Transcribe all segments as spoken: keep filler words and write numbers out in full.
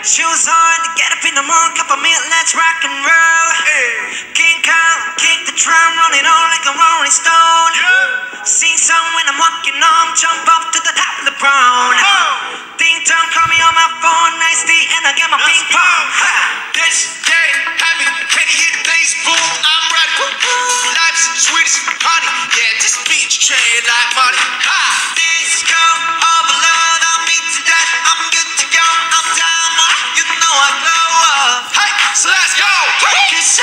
Shoes on, get up in the morning, cup of milk, let's rock and roll. King Kong, kick the drum, rolling on like a rolling stone. Sing song when I'm walking home, jump up to the top of the brown. Ding dong, call me on my phone, nice tea, and I get my ping pong. This day, happy, can you hear the bass boom? I'm ready. Life's sweet as honey, yeah, this beach train like money. Ha! Disco overload, I'm into that, I'm good to go, I'm down, you know I glow up. Hey, so let's go. Cause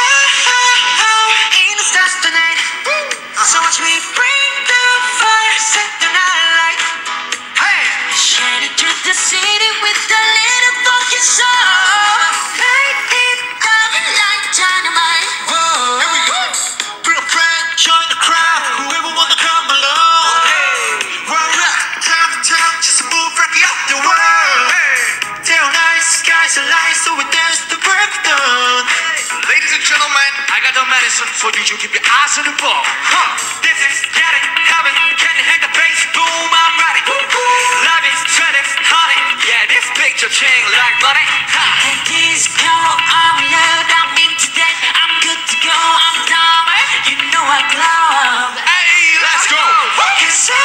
I, in the stars tonight, so watch me bring the fire, set the night light. Hey, Shining through the city with a little fucking soul. Light it up like dynamite. whoa, here we go. Bring a friend, join the crowd, whoever wanna come along. Roll up, time to town, just move right up the world. Till night, skies are light, so we dance the break of dawn. Ladies and gentlemen, I got the medicine for you. You keep your eyes on the ball. Huh, this is getting heaven. Can you hear the bass boom? I'm ready. Love is twenty, honey. Yeah, this picture chain like money. Ha. Hey, disco, I'm loud, I'm into that. I'm good to go, I'm down. You know I glow. Hey, let's go. Cause I,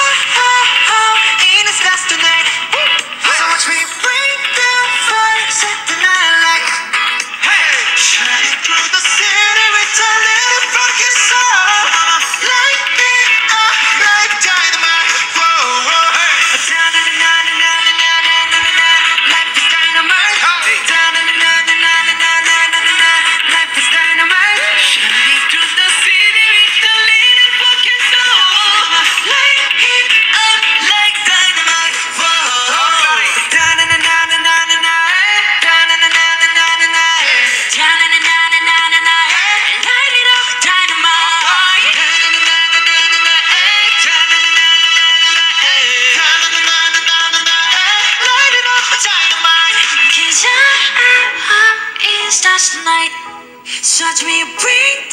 in the stars tonight. So watch me bring the fire, set the night light. Hey, Shining through the city with a little fucking soul. Light it up like dynamite. Whoa, whoa, hey. Da-na-na-na-na-na-na-na-na-na. Life is dynamite. Da-na-na-na-na-na-na-na-na-na. Life is dynamite. Shining through the city with a little fucking soul. Light it up like dynamite. Whoa, da-na-na-na-na-na-na-na. Da-na-na-na-na-na-na. Da-na-na-na-na-na-na. Light it up, dynamite. Da-na-na-na-na-na-na. Da-na-na-na-na-na-na. Light it up, dynamite. 'Cause I'm in stars tonight. So watch me bring